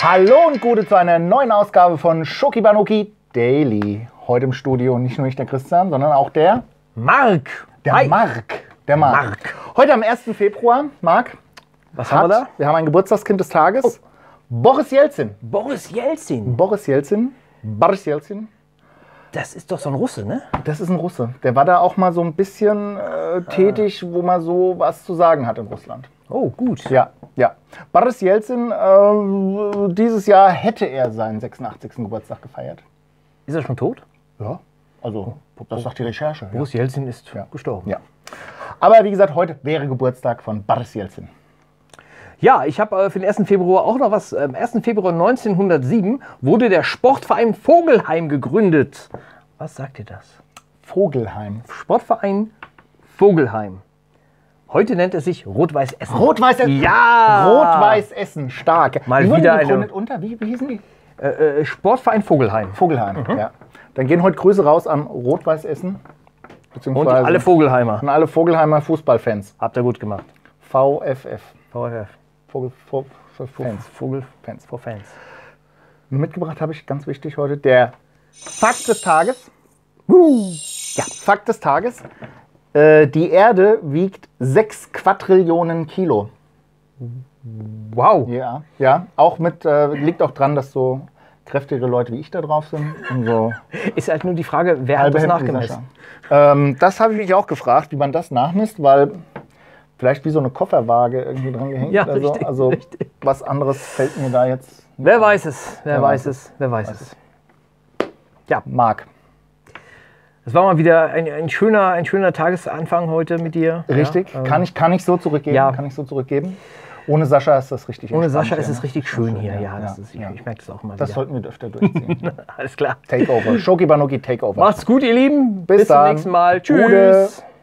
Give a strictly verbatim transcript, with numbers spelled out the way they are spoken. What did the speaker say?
Hallo und Gute zu einer neuen Ausgabe von Schoki Banoki Daily. Heute im Studio nicht nur ich, der Christian, sondern auch der Marc. Der Hi. Marc. Der Marc. Marc. Heute am ersten Februar, Marc, Was hat, haben wir da? wir haben ein Geburtstagskind des Tages. Boris Jelzin. Boris Jelzin. Boris Jelzin. Boris Jelzin. Das ist doch so ein Russe, ne? Das ist ein Russe. Der war da auch mal so ein bisschen äh, tätig, wo man so was zu sagen hat in Russland. Oh, gut. Ja, ja. Boris Jelzin, äh, dieses Jahr hätte er seinen sechsundachtzigsten Geburtstag gefeiert. Ist er schon tot? Ja, also das sagt die Recherche. Ja. Boris Jelzin ist Ja. gestorben. Ja. Aber wie gesagt, heute wäre Geburtstag von Boris Jelzin. Ja, ich habe äh, für den ersten Februar auch noch was. Am ersten Februar neunzehnhundertsieben wurde der Sportverein Vogelheim gegründet. Was sagt ihr das? Vogelheim. Sportverein Vogelheim. Heute nennt er sich Rot-Weiß Essen. Rot-Weiß Essen. Ja! Rot-Weiß Essen, stark. Mal wie wurden wieder die eine- gegründet unter? Wie, wie hießen die? Äh, äh, Sportverein Vogelheim. Vogelheim, ja. Dann gehen heute Grüße raus an Rot-Weiß Essen. Und Beziehungsweise alle Vogelheimer. an alle Vogelheimer Fußballfans. Habt ihr gut gemacht. V F F. VfF. Vogel, Vogel, Fans. Vogel Fans. vor Fans. Mitgebracht habe ich, ganz wichtig heute, der Fakt des Tages. Ja, Fakt des Tages. Äh, die Erde wiegt sechs Quadrillionen Kilo. Wow. Ja, ja. Auch mit, äh, liegt auch dran, dass so kräftige Leute wie ich da drauf sind. Und so Ist halt nur die Frage, wer hat das Hände wie nachgemessen? Sascha. Ähm, das habe ich mich auch gefragt, wie man das nachmisst, weil vielleicht wie so eine Kofferwaage irgendwie dran gehängt Ja, oder so. richtig, Also richtig. was anderes fällt mir da jetzt nicht Wer ein. weiß es? Wer Wer weiß weiß es? Wer weiß es? Marc. Es war mal wieder ein, ein, schöner, ein schöner Tagesanfang heute mit dir. Richtig? Ja, ähm, kann, ich, kann ich so zurückgeben? ja. Kann ich so zurückgeben? Ohne Sascha ist das richtig Ohne entspannt Sascha ist hier, es ne? richtig schön hier. Ja, das ja, ist, ich, ja. ich merke das auch immer Das wieder. sollten wir öfter durchziehen. Alles klar. Takeover. Schoki Banoki Takeover. Macht's gut, ihr Lieben. Bis Bis zum dann. nächsten Mal. Tschüss. Gute.